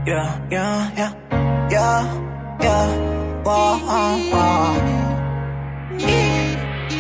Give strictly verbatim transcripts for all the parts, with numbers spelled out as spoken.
yeah, yeah, yeah, yeah, yeah, whoa, uh, uh. Hey,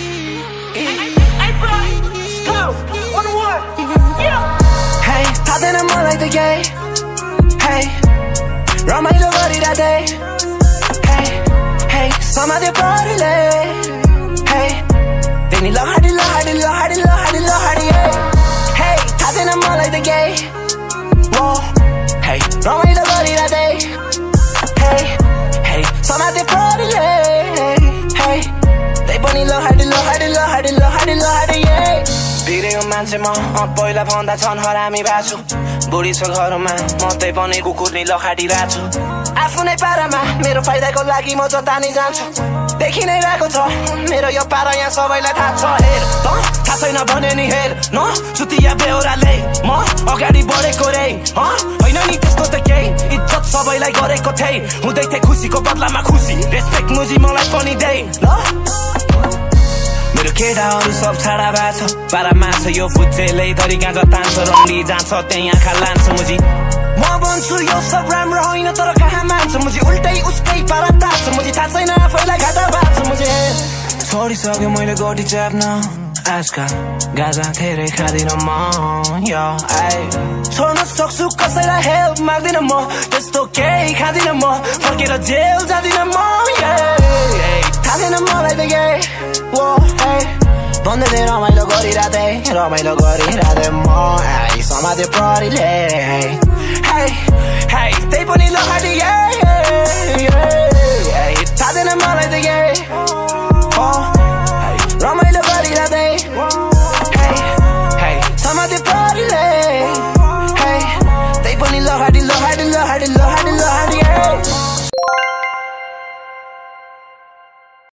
bro, let's go. On the one, yeah. Hey, 다 되는 뭐 like the gay. Hey, 러마이로 거리라 돼. Hey, hey, 서마들 버릴래. Hey, they need love, hardy, love, hardy, love, hardy, love, hardy, love, hardy, yeah. Hey, 다 되는 뭐 like the gay. Whoa, hey, 러마이로 거리라 돼. Hey, hey, 서마들 버릴래. Hey, they bunny love, hardy, love, hardy, love, hardy, love, hardy, love, hardy, yeah. बिरेको मान्छे म पहिला भन्दा झन् हरामी बाछु बुढी छ घरमा म त्यही पनि कुकुर्नी लखाटिरहेको छु आफू नै पारामा मेरो फाइदाको लागि म जता नि जान्छु देखि नै रहेको छ मेरो यो पारा यहाँ सबैलाई थाहा छ हेर त थाहा छैन भने नि हेर न चुतिया बेहोराले म अगाडि बढेको रे होइन नि त्यस्तो त केही इज्जत सबैलाई गरेको थिएँ हुँदै थिएँ खुसीको बदलामा खुसी रेस्पेक्ट मुजी मलाई पनि दे ल मेरो केटाहरू सब छाडा भएको छ पारामा छ यो फुच्चेले धरी गाँजा तान्छ रङ्गी जान्छ त्यही आँखा लान्छ मुजी म भन्छु यो सब राम्रो होइन तर कहाँ मान्छ मुजी उल्टै उसकै पारा तान्छ मुजी थाहा छैन आफैलाई घाटा भएको छ मुजी छोडिसक्यो मैले गोटी च्याप्न आजकल गाँजा धेरै खाँदिन म यो आइ छोड्न सक्छु कसैलाई हेल्प माग्दिन म त्यस्तो केही खाँदिन म फर्केर जेल जाँदिन म थाहा छैन मलाई त के वो hey भन्दै थिएँ रमाइलो गरिरहेथे रमाइलो गरिरहेथे म समाते परिले hey hey त्यही पनि लखाटी